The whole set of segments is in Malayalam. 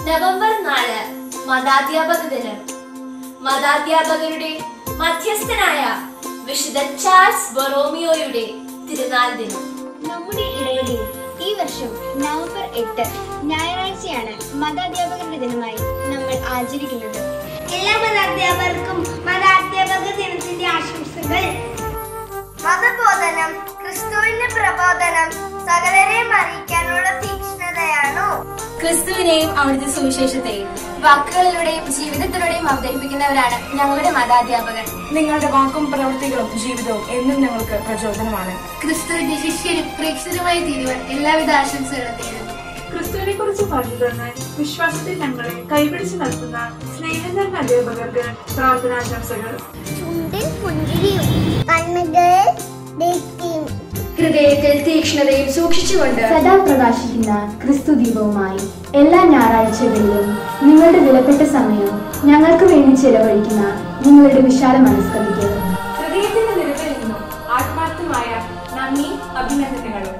നവംബർ 4 മതാധ്യാപക ദിനം. മതാധ്യാപകരുടെ മധ്യസ്ഥനായ വിശുദ്ധ ചാൾസ് ബൊറോമിയോയുടെ തിരുനാൾ ദിനം. നമ്മുടെ ഇടവകയിൽ ഈ വർഷം നവംബർ 8 ഞായറാഴ്ചയാണ് മതാധ്യാപകരുടെ ദിനമായി നമ്മൾ ആചരിക്കുന്നത്. എല്ലാ മതാധ്യാപകർക്കും മതാധ്യാപക ദിനത്തിന്റെ ആശംസകൾ. മതബോധനം ക്രിസ്തുവിന്റെ പ്രബോധനം സകലരെയും അറിയിക്കാനുള്ള തീക്ഷ്ണതയാണോ? ക്രിസ്തുവിനെയും അവിടുത്തെ സുവിശേഷത്തെയും വാക്കുകളിലൂടെയും ജീവിതത്തിലൂടെയും അവതരിപ്പിക്കുന്നവരാണ് ഞങ്ങളുടെ മതാധ്യാപകർ. നിങ്ങളുടെ വാക്കും പ്രവൃത്തികളും ജീവിതവും എന്നും ഞങ്ങൾക്ക് പ്രചോദനമാണ്. ക്രിസ്തുവിന്റെ ശിഷ്യരും പ്രേക്ഷിതമായി തീരുവാൻ എല്ലാവിധ ആശംസകളും നേരുന്നു. ക്രിസ്തുവിനെ കുറിച്ച് പറഞ്ഞു തന്ന് വിശ്വാസത്തിൽ ഞങ്ങളെ കൈപിടിച്ച് നടത്തുന്ന സ്നേഹം നിറഞ്ഞ അധ്യാപകർക്ക് പ്രാർത്ഥനാശംസകൾ. ചുണ്ടിൽ പുഞ്ചിരിയും കണ്ണുകളിൽ ദീപ്തിയും ഹൃദയത്തിൽ തീക്ഷ്ണതയും സൂക്ഷിച്ചുകൊണ്ട് സദാ പ്രകാശിക്കുന്ന ക്രിസ്തു ദീപവുമായി എല്ലാ ഞായറാഴ്ചകളിലും നിങ്ങളുടെ വിലപ്പെട്ട സമയം ഞങ്ങൾക്ക് വേണ്ടി ചെലവഴിക്കുന്ന നിങ്ങളുടെ വിശാല മനസ്കൾക്ക് ഹൃദയത്തിന്റെ നിരത്തിൽ നിന്നും ആത്മാർത്ഥമായ നന്ദി അഭിനന്ദനങ്ങളും.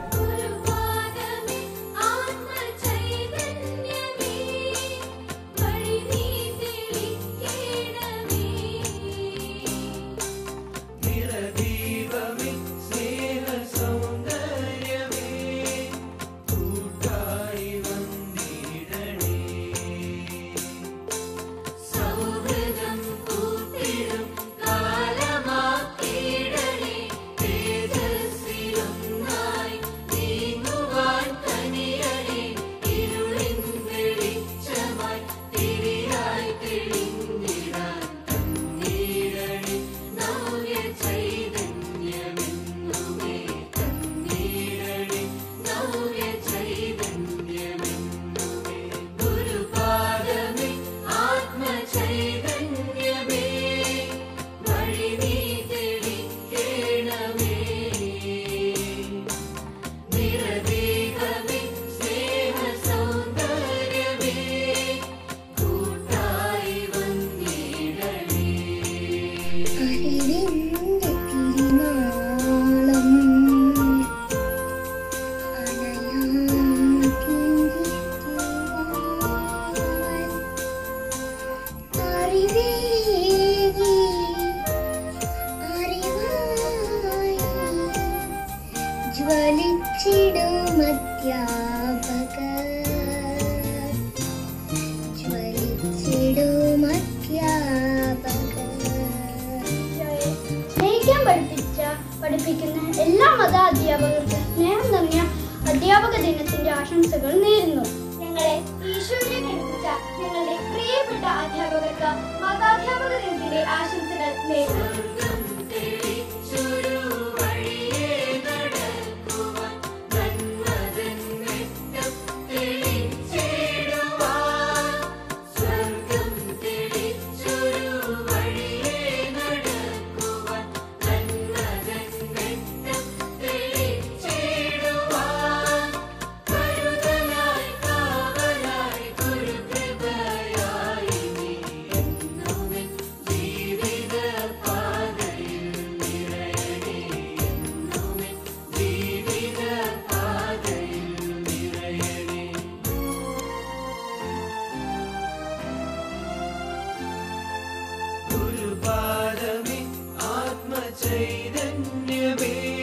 പഠിപ്പിക്കുന്ന എല്ലാ മതാധ്യാപകർക്കും സ്നേഹം നിറഞ്ഞ അധ്യാപക ദിനത്തിന്റെ ആശംസകൾ നേരുന്നു. ഞങ്ങളെ ഈശോയിലേക്ക് അടുപ്പിച്ച ഞങ്ങളുടെ പ്രിയപ്പെട്ട അധ്യാപകർക്ക് മതാധ്യാപക ദിനത്തിന്റെ ആശംസകൾ നേരുന്നു. ചൈതന്യമേ